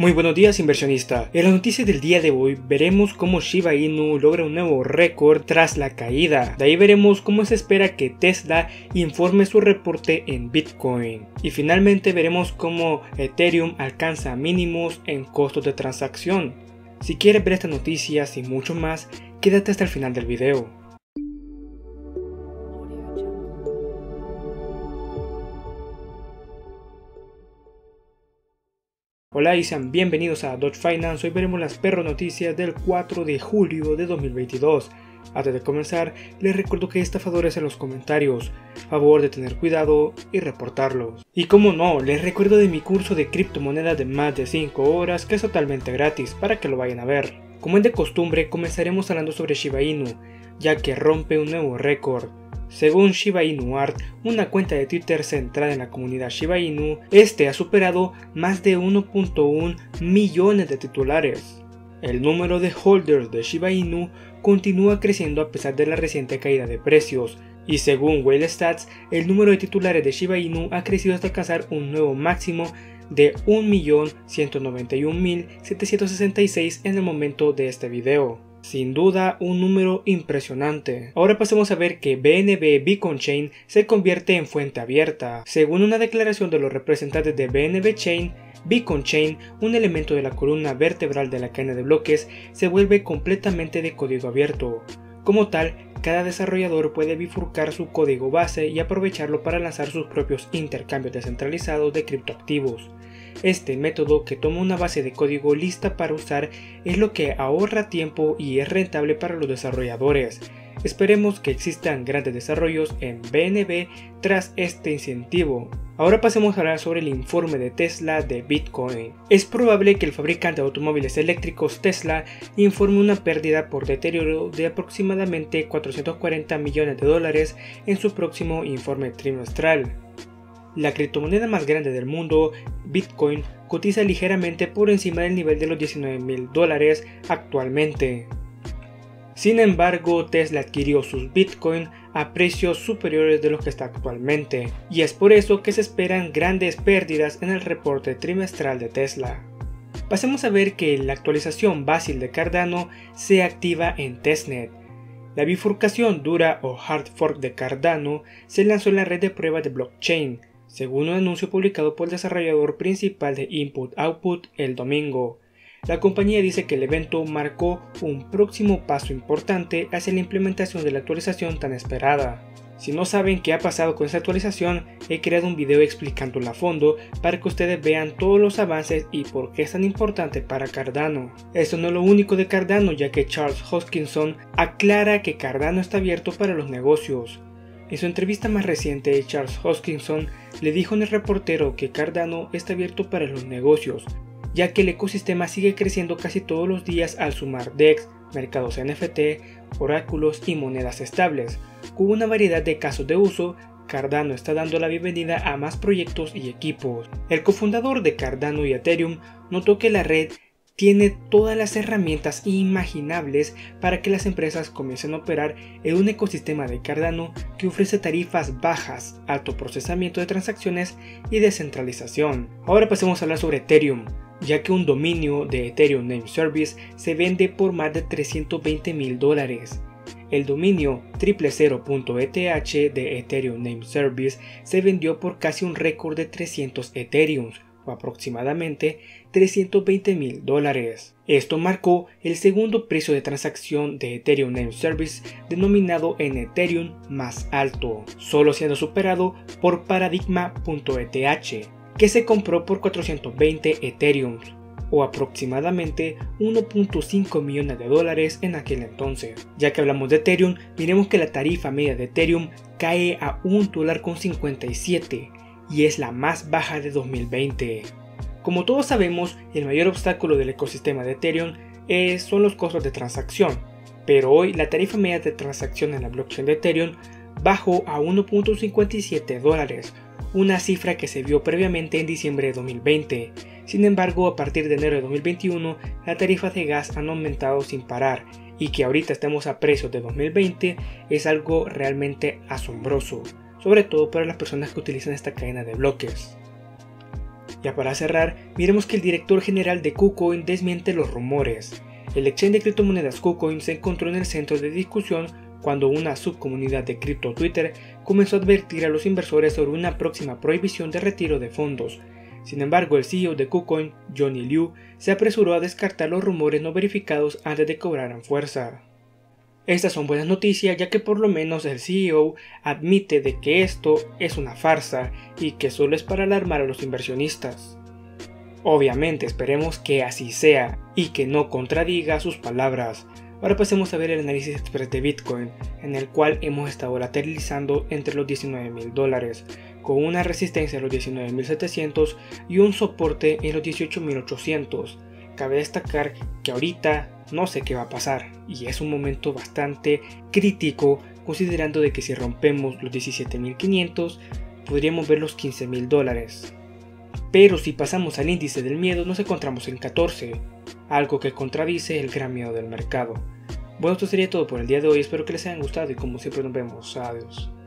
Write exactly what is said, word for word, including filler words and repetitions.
Muy buenos días, inversionista. En las noticias del día de hoy veremos cómo Shiba Inu logra un nuevo récord tras la caída. De ahí veremos cómo se espera que Tesla informe su reporte en Bitcoin. Y finalmente veremos cómo Ethereum alcanza mínimos en costos de transacción. Si quieres ver estas noticias y mucho más, quédate hasta el final del video. Hola y sean bienvenidos a Dodge Finance. Hoy veremos las perro noticias del cuatro de julio de dos mil veintidós. Antes de comenzar, les recuerdo que hay estafadores en los comentarios, favor de tener cuidado y reportarlos. Y como no, les recuerdo de mi curso de criptomonedas de más de cinco horas que es totalmente gratis para que lo vayan a ver. Como es de costumbre, comenzaremos hablando sobre Shiba Inu, ya que rompe un nuevo récord. Según Shiba Inu Art, una cuenta de Twitter centrada en la comunidad Shiba Inu, este ha superado más de uno punto uno millones de titulares. El número de holders de Shiba Inu continúa creciendo a pesar de la reciente caída de precios, y según Whale Stats, el número de titulares de Shiba Inu ha crecido hasta alcanzar un nuevo máximo de un millón ciento noventa y un mil setecientos sesenta y seis en el momento de este video. Sin duda un número impresionante. Ahora pasemos a ver que B N B Beacon Chain se convierte en fuente abierta. Según una declaración de los representantes de B N B Chain, Beacon Chain, un elemento de la columna vertebral de la cadena de bloques, se vuelve completamente de código abierto. Como tal, cada desarrollador puede bifurcar su código base y aprovecharlo para lanzar sus propios intercambios descentralizados de criptoactivos. Este método, que toma una base de código lista para usar, es lo que ahorra tiempo y es rentable para los desarrolladores. Esperemos que existan grandes desarrollos en B N B tras este incentivo. Ahora pasemos a hablar sobre el informe de Tesla de Bitcoin. Es probable que el fabricante de automóviles eléctricos Tesla informe una pérdida por deterioro de aproximadamente cuatrocientos cuarenta millones de dólares en su próximo informe trimestral. La criptomoneda más grande del mundo, Bitcoin, cotiza ligeramente por encima del nivel de los diecinueve mil dólares actualmente. Sin embargo, Tesla adquirió sus Bitcoin a precios superiores de los que está actualmente, y es por eso que se esperan grandes pérdidas en el reporte trimestral de Tesla. Pasemos a ver que la actualización Basil de Cardano se activa en testnet. La bifurcación dura o hard fork de Cardano se lanzó en la red de prueba de blockchain, según un anuncio publicado por el desarrollador principal de Input Output el domingo. La compañía dice que el evento marcó un próximo paso importante hacia la implementación de la actualización tan esperada. Si no saben qué ha pasado con esta actualización, he creado un video explicándola a fondo para que ustedes vean todos los avances y por qué es tan importante para Cardano. Esto no es lo único de Cardano, ya que Charles Hoskinson aclara que Cardano está abierto para los negocios. En su entrevista más reciente, Charles Hoskinson le dijo en El Reportero que Cardano está abierto para los negocios, ya que el ecosistema sigue creciendo casi todos los días al sumar D E X, mercados N F T, oráculos y monedas estables. Con una variedad de casos de uso, Cardano está dando la bienvenida a más proyectos y equipos. El cofundador de Cardano y Ethereum notó que la red tiene todas las herramientas imaginables para que las empresas comiencen a operar en un ecosistema de Cardano que ofrece tarifas bajas, alto procesamiento de transacciones y descentralización. Ahora pasemos a hablar sobre Ethereum, ya que un dominio de Ethereum Name Service se vende por más de trescientos veinte mil dólares. El dominio cero cero punto E T H de Ethereum Name Service se vendió por casi un récord de trescientos Ethereums, o aproximadamente trescientos veinte mil dólares. Esto marcó el segundo precio de transacción de Ethereum Name Service denominado en Ethereum más alto, solo siendo superado por Paradigma punto E T H, que se compró por cuatrocientos veinte Ethereums, o aproximadamente uno punto cinco millones de dólares en aquel entonces. Ya que hablamos de Ethereum, miremos que la tarifa media de Ethereum cae a un dólar con cincuenta y siete y es la más baja de dos mil veinte. Como todos sabemos, el mayor obstáculo del ecosistema de Ethereum es, son los costos de transacción, pero hoy la tarifa media de transacción en la blockchain de Ethereum bajó a uno punto cincuenta y siete dólares, una cifra que se vio previamente en diciembre de dos mil veinte. Sin embargo, a partir de enero de dos mil veintiuno, las tarifas de gas han aumentado sin parar, y que ahorita estemos a precios de dos mil veinte es algo realmente asombroso, sobre todo para las personas que utilizan esta cadena de bloques. Ya para cerrar, miremos que el director general de KuCoin desmiente los rumores. El exchange de criptomonedas KuCoin se encontró en el centro de discusión cuando una subcomunidad de cripto Twitter comenzó a advertir a los inversores sobre una próxima prohibición de retiro de fondos. Sin embargo, el C E O de KuCoin, Johnny Liu, se apresuró a descartar los rumores no verificados antes de que cobraran fuerza. Estas son buenas noticias, ya que por lo menos el C E O admite de que esto es una farsa y que solo es para alarmar a los inversionistas. Obviamente esperemos que así sea y que no contradiga sus palabras. Ahora pasemos a ver el análisis express de Bitcoin, en el cual hemos estado lateralizando entre los diecinueve mil dólares, con una resistencia en los diecinueve mil setecientos y un soporte en los dieciocho mil ochocientos. Cabe destacar que ahorita no sé qué va a pasar y es un momento bastante crítico, considerando de que si rompemos los diecisiete mil quinientos podríamos ver los quince mil dólares. Pero si pasamos al índice del miedo nos encontramos en catorce, algo que contradice el gran miedo del mercado. Bueno, esto sería todo por el día de hoy, espero que les haya gustado y como siempre nos vemos, adiós.